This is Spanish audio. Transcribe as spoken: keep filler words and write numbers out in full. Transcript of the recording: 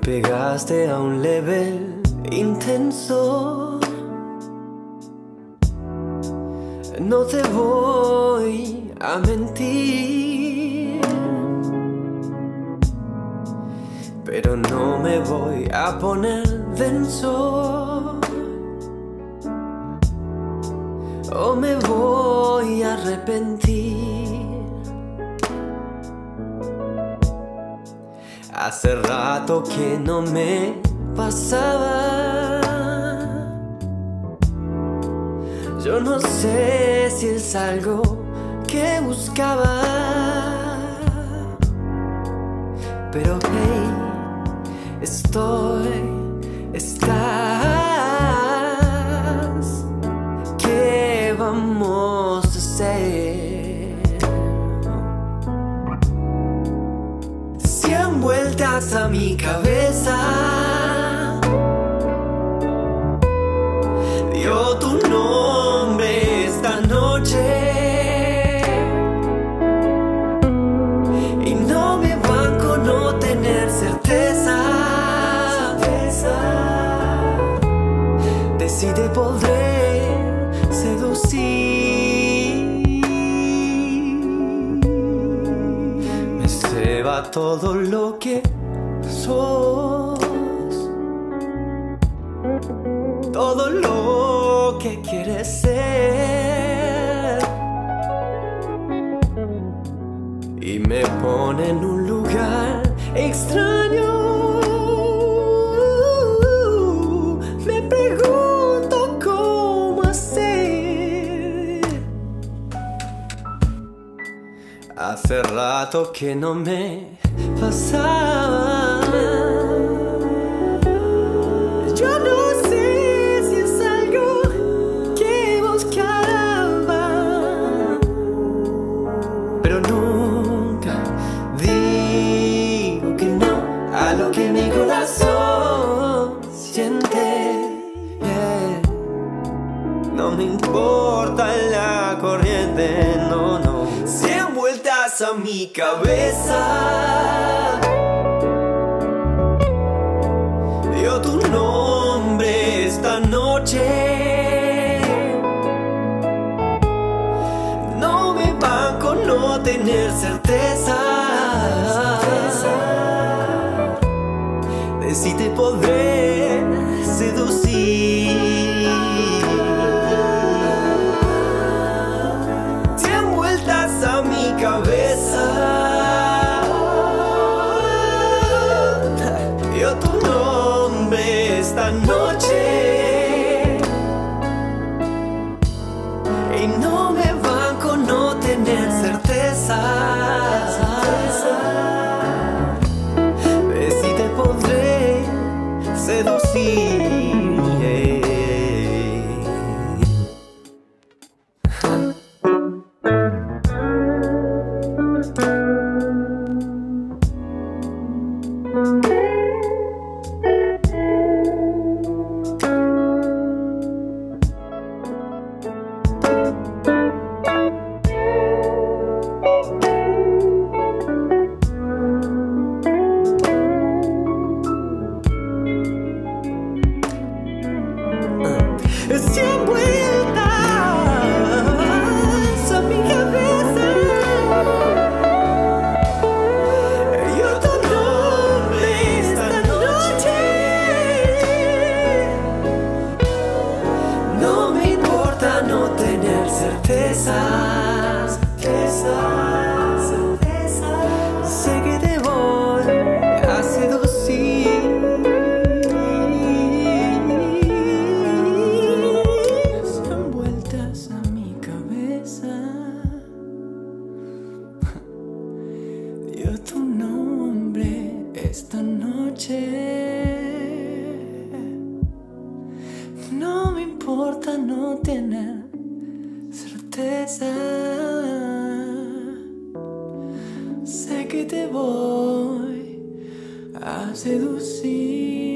pegaste a un level intenso. No te voy a mentir, pero no me voy a poner denso, o me voy a arrepentir. Hace rato que no me pasaba. Yo no sé si es algo que buscaba, pero hey, estoy, estás. ¿Qué vamos a hacer? Cien vueltas a mi cabeza dio tu nombre esta noche, y no me banco no tener certeza, certeza de si te podré seducir. Me ceba todo lo que sos, todo lo que quieres ser, y me pone en un lugar extraño. Me pregunto cómo hacer. Hace rato que no me pasaba. Yo no sé si es algo que buscaba, pero nunca digo que no a lo que mi corazón siente. Yeah. No me importa la corriente, no, no. Cien vueltas a mi cabeza dio tu nombre esta noche. No me banco no tener certeza, certeza de si te podré seducir. Cien vueltas a mi cabeza dio tu nombre esta noche, y no me banco no tener certeza, certeza de si te podré seducir. Cien vueltas a mi cabeza dio tu nombre esta noche. No me importa no tener certeza, certeza, certeza. Sé que te voy a seducir. Dio tu nombre esta noche. No me importa no tener certeza. Sé que te voy a seducir.